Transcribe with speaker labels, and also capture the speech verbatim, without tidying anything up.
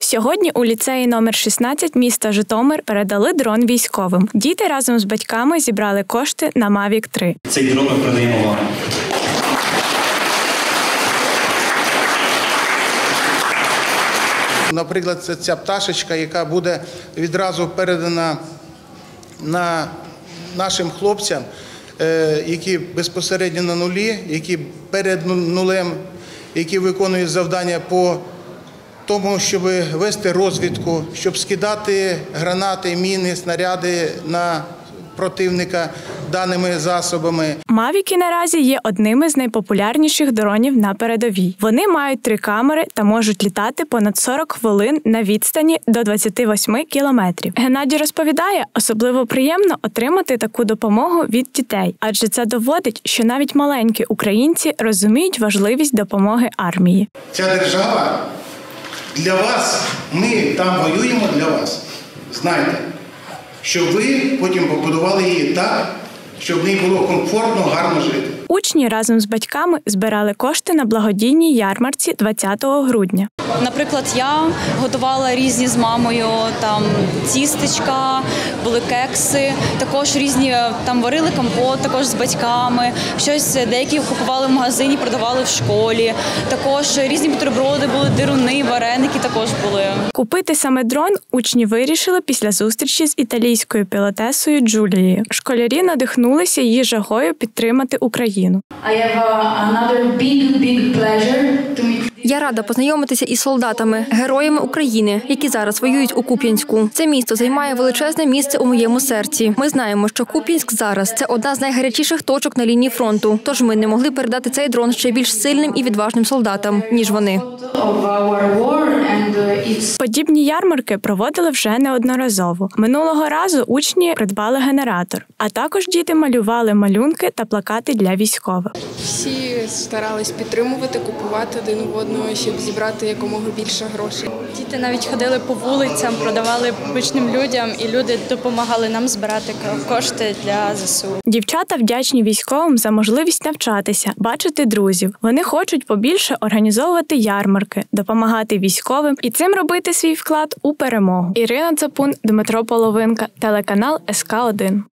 Speaker 1: Сьогодні у ліцеї номер шістнадцять міста Житомир передали дрон військовим. Діти разом з батьками зібрали кошти на Мавік три.
Speaker 2: Цей дрон ми передаємо вам.
Speaker 3: Наприклад, це ця пташечка, яка буде відразу передана на нашим хлопцям, які безпосередньо на нулі, які перед нулем, які виконують завдання по тому, щоб вести розвідку, щоб скидати гранати, міни, снаряди на противника даними засобами.
Speaker 1: Мавіки наразі є одними з найпопулярніших дронів на передовій. Вони мають три камери та можуть літати понад сорок хвилин на відстані до двадцяти восьми кілометрів. Геннадій розповідає, особливо приємно отримати таку допомогу від дітей, адже це доводить, що навіть маленькі українці розуміють важливість допомоги армії.
Speaker 3: Ця держава для вас, ми там воюємо для вас. Знайте, щоб ви потім побудували її так, щоб в ній було комфортно, гарно жити.
Speaker 1: Учні разом з батьками збирали кошти на благодійній ярмарці двадцятого грудня.
Speaker 4: Наприклад, я готувала різні з мамою там тістечка, були кекси, також різні там варили компот, також з батьками. Щось деякі купували в магазині, продавали в школі. Також різні бутерброди були, дируни, вареники також були.
Speaker 1: Купити саме дрон учні вирішили після зустрічі з італійською пілотесою Джулією. Школярі надихнулися її жагою підтримати Україну.
Speaker 5: Я рада познайомитися із солдатами, героями України, які зараз воюють у Куп'янську. Це місто займає величезне місце у моєму серці. Ми знаємо, що Куп'янськ зараз – це одна з найгарячіших точок на лінії фронту. Тож ми не могли передати цей дрон ще більш сильним і відважним солдатам, ніж вони.
Speaker 1: Подібні ярмарки проводили вже неодноразово. Минулого разу учні придбали генератор, а також діти малювали малюнки та плакати для військових.
Speaker 6: Всі старались підтримувати, купувати один в одного, щоб зібрати якомога більше грошей.
Speaker 7: Діти навіть ходили по вулицям, продавали обичним людям, і люди допомагали нам збирати кошти для ЗСУ.
Speaker 1: Дівчата вдячні військовим за можливість навчатися, бачити друзів. Вони хочуть побільше організовувати ярмарки, допомагати військовим і цим робити свій вклад у перемогу. Ірина Цапун, Дмитро Половинка, телеканал ес ка один.